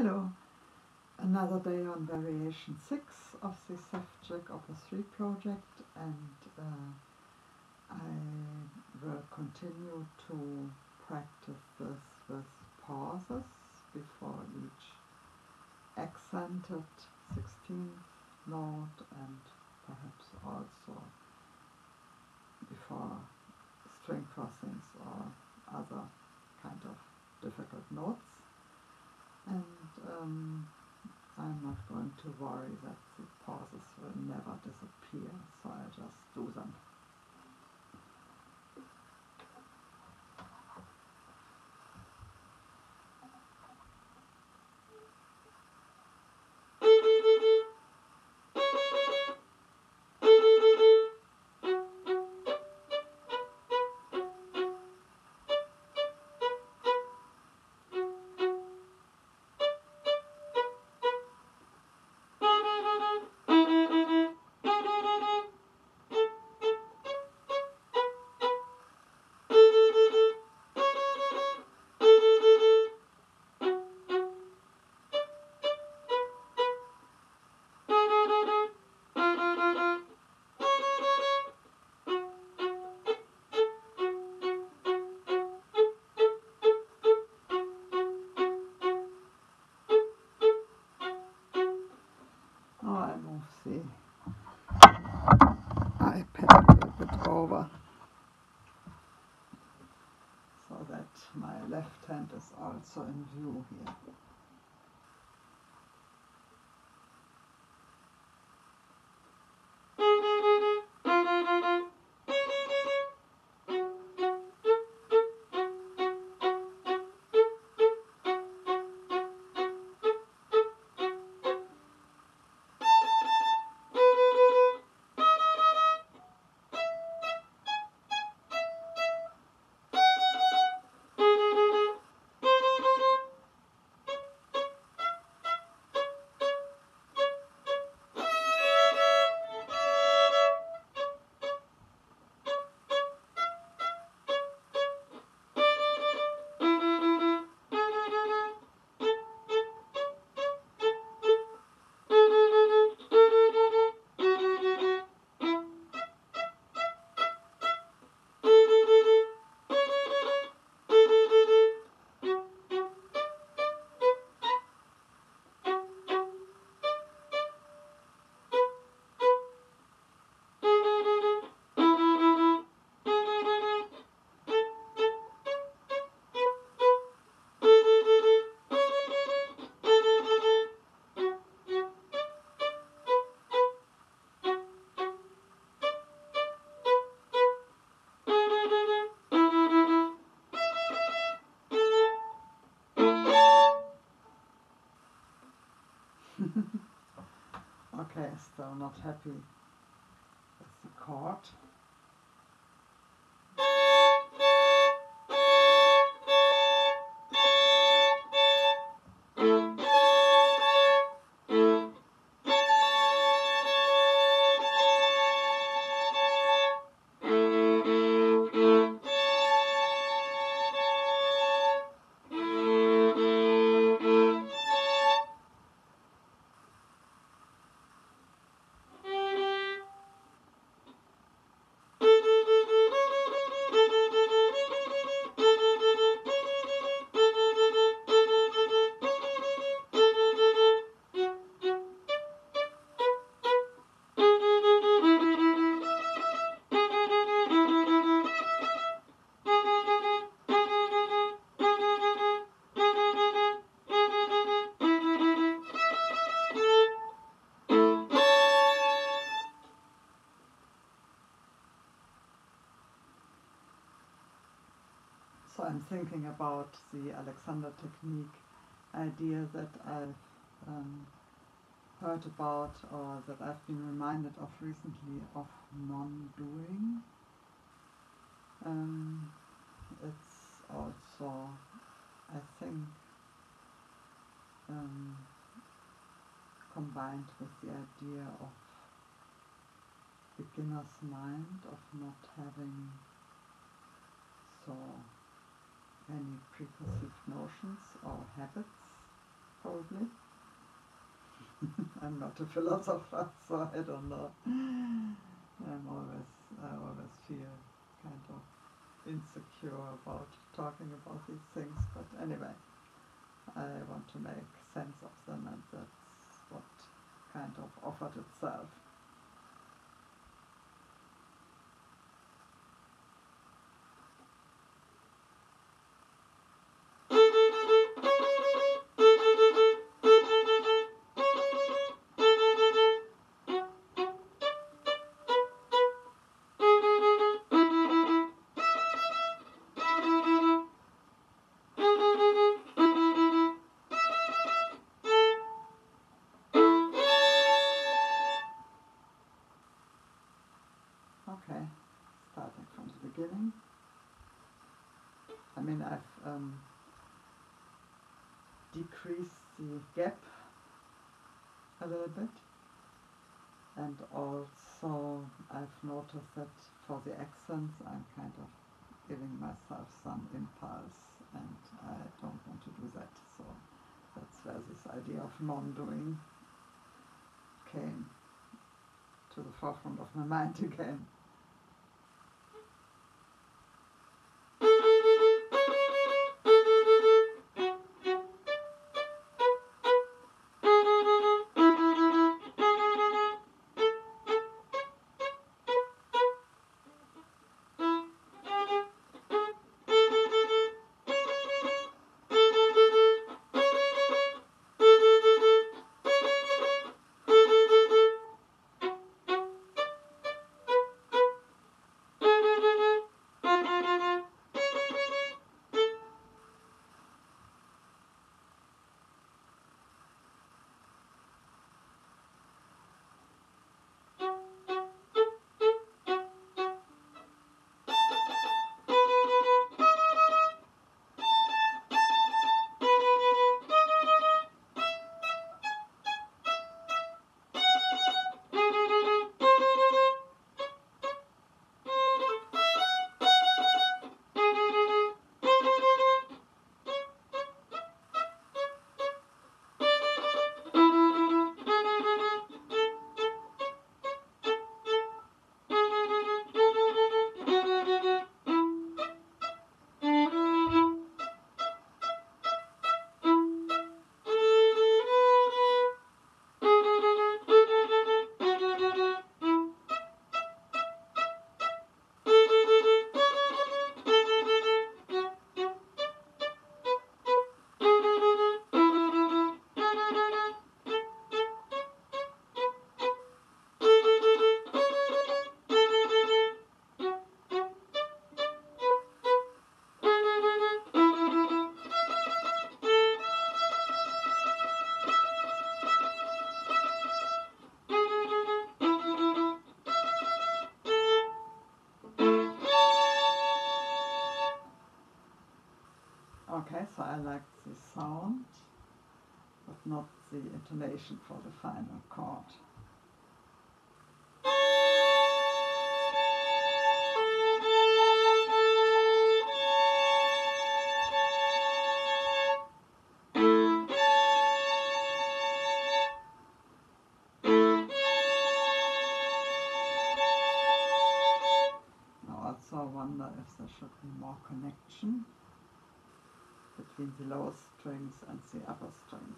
Hello, another day on variation 6 of the subject of the 3 project, and I will continue to practice this with pauses before each accented 16th note and perhaps also before string crossings or other kind of difficult notes. And I'm not going to worry that the pauses will never disappear, so I'll just do them. Now I move the iPad a little bit over so that my left hand is also in view here. Okay, still not happy with the chord. So I'm thinking about the Alexander technique idea that I've heard about, or that I've been reminded of recently, of non-doing. It's also, I think, combined with the idea of beginner's mind, of not having so any preconceived notions or habits, probably. I'm not a philosopher, so I don't know. I always feel kind of insecure about talking about these things, but anyway, I want to make sense of them, and that's what kind of offered itself. Okay, starting from the beginning. I mean, I've decreased the gap a little bit, and also I've noticed that for the accents I'm kind of giving myself some impulse, and I don't want to do that, so that's where this idea of non-doing came to the forefront of my mind again. Okay, so I like the sound, but not the intonation for the final chord. I also wonder if there should be more connection between the lower strings and the upper strings.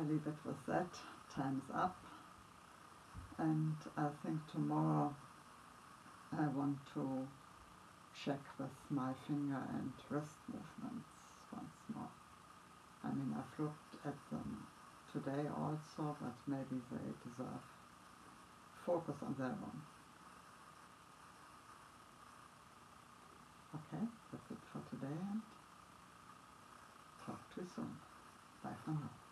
leave it with that. Time's up. And I think tomorrow I want to check with my finger and wrist movements once more. I mean, I've looked at them today also, but maybe they deserve focus on their own. Okay, that's it for today, and talk to you soon. Bye for now.